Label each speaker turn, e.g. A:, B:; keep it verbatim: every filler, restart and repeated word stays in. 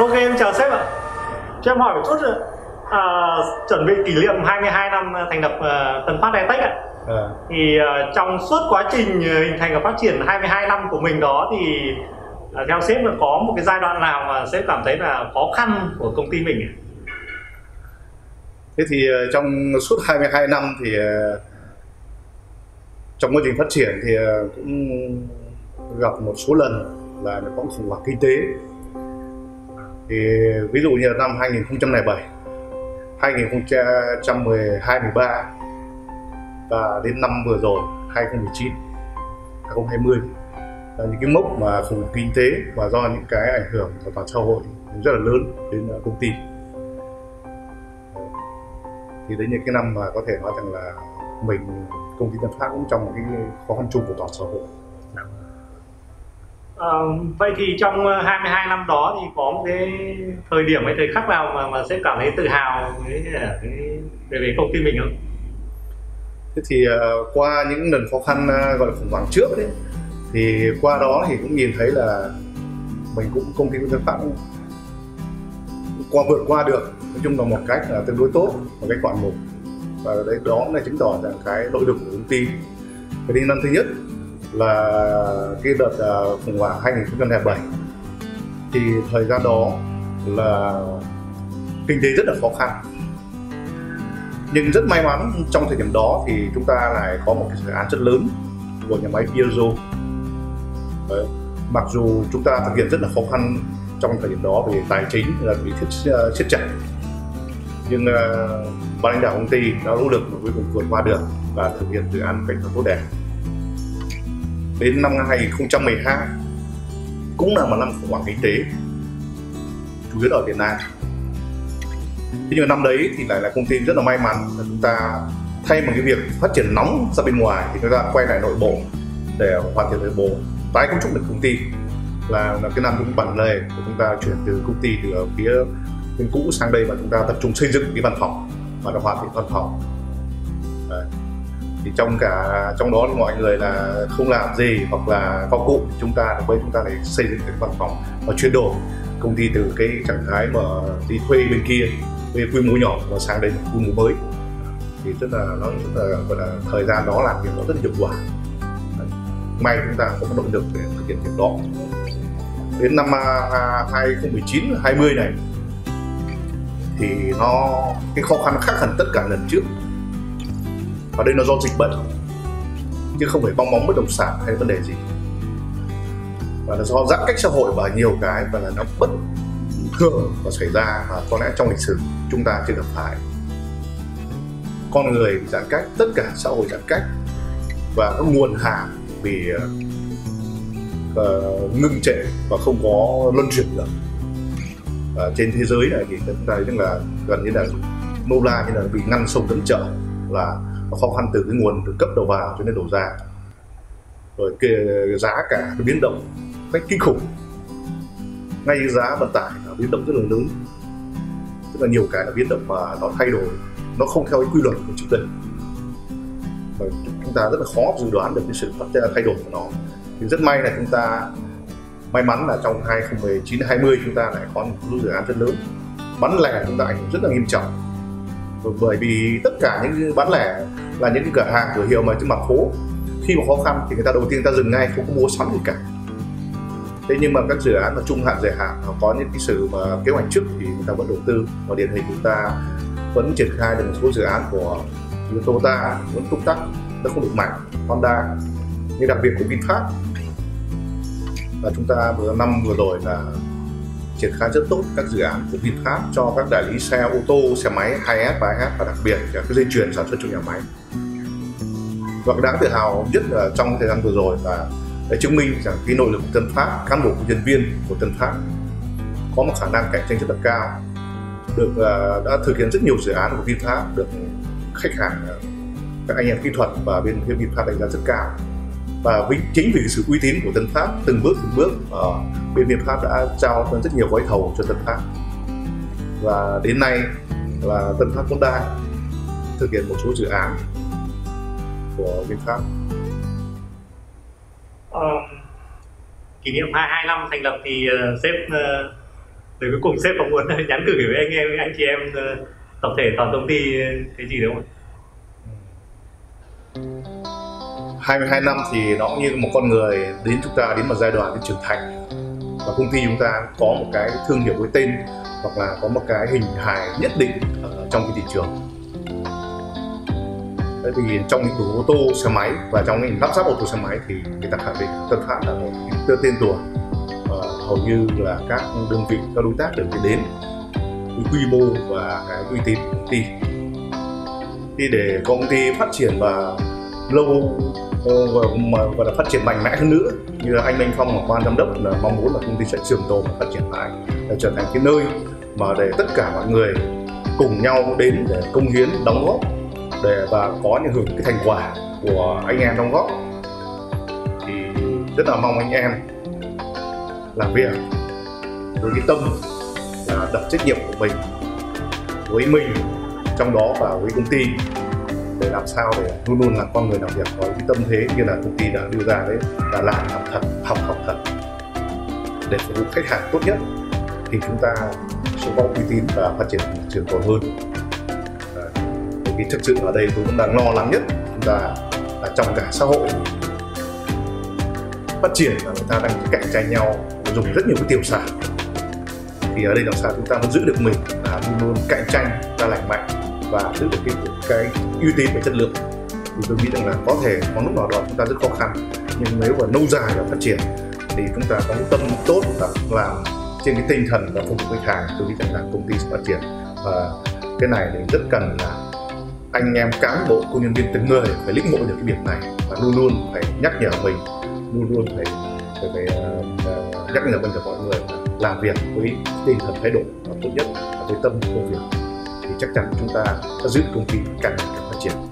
A: Ok, em chào sếp ạ. Cho em hỏi một chút à, chuẩn bị kỷ niệm hai mươi hai năm thành lập uh, Tân Phát Airtech ạ. À. Thì uh, trong suốt quá trình hình thành và phát triển hai mươi hai năm của mình đó thì uh, theo sếp là có một cái giai đoạn nào mà sếp cảm thấy là khó khăn của công ty mình ạ?
B: Thế thì uh, trong suốt hai mươi hai năm thì uh, trong quá trình phát triển thì uh, cũng gặp một số lần là có khủng hoảng kinh tế. Thì ví dụ như là năm hai nghìn không trăm lẻ bảy, hai nghìn không trăm mười hai mười ba và đến năm vừa rồi hai nghìn không trăm mười chín, hai nghìn không trăm hai mươi là những cái mốc mà khủng hoảng kinh tế và do những cái ảnh hưởng của toàn xã hội rất là lớn đến công ty. Thì đấy những cái năm mà có thể nói rằng là mình, công ty Tân Phát cũng trong một cái khó khăn chung của toàn xã hội.
A: À, vậy thì trong hai mươi hai năm đó thì có một cái thời điểm hay thời khắc nào mà mà sẽ cảm thấy tự hào với cái về về công ty mình không?
B: Thế thì uh, qua những lần khó khăn uh, gọi là khủng hoảng trước ấy, thì qua đó thì cũng nhìn thấy là mình cũng công ty Tân Phát qua vượt qua được, nói chung là một cách là tương đối tốt, một cách quản mục, và đấy đó là chứng tỏ rằng cái nội lực của công ty. Cái đi năm thứ nhất là cái đợt uh, khủng hoảng hai nghìn không trăm lẻ bảy, thì thời gian đó là kinh tế rất là khó khăn, nhưng rất may mắn trong thời điểm đó thì chúng ta lại có một cái dự án rất lớn của nhà máy Piaggio. Đấy. Mặc dù chúng ta thực hiện rất là khó khăn trong thời điểm đó về tài chính là bị siết siết chặt, nhưng uh, ban lãnh đạo công ty đã nỗ lực và cuối cùng vượt qua được và thực hiện dự án một cách tốt đẹp. Đến năm hai nghìn không trăm mười hai cũng là một năm khủng hoảng kinh tế, chủ yếu ở Việt Nam. Thế nhưng năm đấy thì lại là công ty rất là may mắn là chúng ta thay một cái việc phát triển nóng ra bên ngoài thì chúng ta quay lại nội bộ để hoàn thiện nội bộ, tái cấu trúc được công ty. Là, là cái năm cũng bản lề của chúng ta chuyển từ công ty từ phía bên cũ sang đây và chúng ta tập trung xây dựng cái văn phòng và hoàn thiện văn phòng. Đấy. Thì trong cả trong đó thì mọi người là không làm gì hoặc là vào cụ, chúng ta bây chúng ta lại xây dựng cái văn phòng và chuyển đổi công ty từ cái trạng thái mà đi thuê bên kia với quy mô nhỏ và sang đây quy mô mới. Thì rất là nó rất là, gọi là thời gian đó làm việc nó rất là hiệu quả. May chúng ta có động lực để thực hiện việc đó. Đến năm hai nghìn không trăm mười chín hai mươi này thì nó cái khó khăn khác hẳn tất cả lần trước. Và đây nó do dịch bệnh chứ không phải bong bóng bất động sản hay vấn đề gì, và là do giãn cách xã hội và nhiều cái và là nó bất thường và xảy ra và có lẽ trong lịch sử chúng ta chưa gặp phải. Con người giãn cách, tất cả xã hội giãn cách và các nguồn hàng bị uh, ngưng trệ và không có luân chuyển được. Uh, trên thế giới này thì chúng ta thấy là gần như là nô la như là bị ngăn sông cấm chợ, là khó khăn từ cái nguồn từ cấp đầu vào cho đến đầu ra, rồi cái giá cả cái biến động cách kinh khủng, ngay giá vận tải nó biến động rất là lớn, tức là nhiều cái là biến động và nó thay đổi, nó không theo cái quy luật của trước đây, và chúng ta rất là khó dự đoán được cái sự thay đổi của nó. Thì rất may là chúng ta may mắn là trong hai nghìn không trăm mười chín hai mươi chúng ta lại có một dự án rất lớn. Bán lẻ chúng ta ảnh hưởng rất là nghiêm trọng, bởi vì tất cả những bán lẻ là những cái cửa hàng cửa hiệu mà trên mặt phố, khi mà khó khăn thì người ta đầu tiên người ta dừng ngay, không có mua sắm gì cả. Thế nhưng mà các dự án mà trung hạn dài hạn họ có những cái sự mà kế hoạch trước thì người ta vẫn đầu tư, và điển hình chúng ta vẫn triển khai được một số dự án của Toyota vẫn túc tắc, nó không được mạnh, Honda, nhưng đặc biệt của VinFast là chúng ta vừa năm vừa rồi là triển khai rất tốt các dự án của VinFast cho các đại lý xe ô tô, xe máy hai S, ba S và đặc biệt là cái dây chuyền sản xuất trong nhà máy. Và cái đáng tự hào nhất là trong thời gian vừa rồi là để chứng minh rằng cái nội lực của Tân Phát, cán bộ công nhân viên của Tân Phát có một khả năng cạnh tranh rất là cao, được uh, đã thực hiện rất nhiều dự án của VinFast được khách hàng, các anh em kỹ thuật và bên phía VinFast đánh giá rất cao. Và chính vì sự uy tín của Tân Phát từng bước từng bước uh, bên VinFast đã trao rất nhiều gói thầu cho Tân Phát, và đến nay là Tân Phát cũng đang thực hiện một số dự án của VinFast.
A: Uh, kỷ niệm hai mươi hai năm thành lập thì uh, sếp uh, Rồi cuối cùng sếp có muốn nhắn gửi với anh em anh chị em tập thể toàn công ty cái gì đúng không?
B: hai mươi hai năm thì nó như một con người đến chúng ta đến một giai đoạn đến trưởng thành, và công ty chúng ta có một cái thương hiệu với tên hoặc là có một cái hình hài nhất định ở trong cái thị trường. Thế thì trong lĩnh vực ô tô xe máy và trong ngành lắp ráp ô tô xe máy thì người ta khẳng định Tân Phát là một cái tên tuổi, và hầu như là các đơn vị, các đối tác đều biết đến cái quy mô và cái uy tín của công ty. Thì để công ty phát triển và lâu và, và là phát triển mạnh mẽ hơn nữa, như là anh Minh Phong và ban giám đốc là mong muốn là công ty sẽ trường tồn và phát triển lại, để trở thành cái nơi mà để tất cả mọi người cùng nhau đến để công hiến, đóng góp để và có những hưởng cái thành quả của anh em đóng góp. Thì rất là mong anh em làm việc với cái tâm là đặt trách nhiệm của mình với mình trong đó và với công ty, để làm sao để luôn luôn là con người làm việc có cái tâm thế như là công ty đã đưa ra đấy, là làm làm thật, học học thật để phục vụ khách hàng tốt nhất, thì chúng ta sẽ có uy tín và phát triển trường tồn hơn. Bởi vì thực sự ở đây tôi cũng đang lo lắng nhất chúng ta là trong cả xã hội phát triển là người ta đang cạnh tranh nhau dùng rất nhiều cái tiêu sản, thì ở đây làm sao chúng ta vẫn giữ được mình là luôn luôn cạnh tranh ra lành mạnh và giữ được cái, cái uy tín và chất lượng. Thì tôi nghĩ rằng là có thể có lúc nào đó chúng ta rất khó khăn, nhưng nếu mà lâu dài và phát triển thì chúng ta có cái tâm tốt và làm trên cái tinh thần và phục vụ khách hàng, tôi nghĩ rằng là công ty sẽ phát triển. Và cái này thì rất cần là anh em cán bộ, công nhân viên từng người phải lĩnh ngộ được cái việc này và luôn luôn phải nhắc nhở mình, luôn luôn phải phải, phải uh, nhắc nhở mình được mọi người làm việc với tinh thần thái độ tốt nhất và với tâm công việc, thì chắc chắn chúng ta sẽ giữ công ty càng ngày càng phát triển.